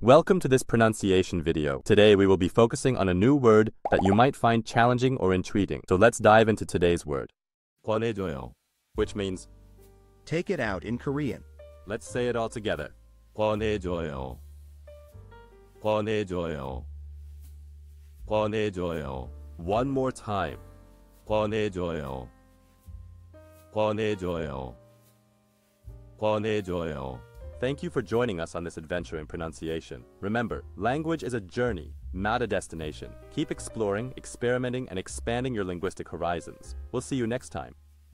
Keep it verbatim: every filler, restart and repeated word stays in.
Welcome to this pronunciation video. Today we will be focusing on a new word that you might find challenging or intriguing. So let's dive into today's word. 꺼내줘요, which means take it out in Korean. Let's say it all together. 꺼내줘요. 꺼내줘요. 꺼내줘요. One more time. 꺼내줘요. 꺼내줘요. 꺼내줘요. Thank you for joining us on this adventure in pronunciation. Remember, language is a journey, not a destination. Keep exploring, experimenting, and expanding your linguistic horizons. We'll see you next time.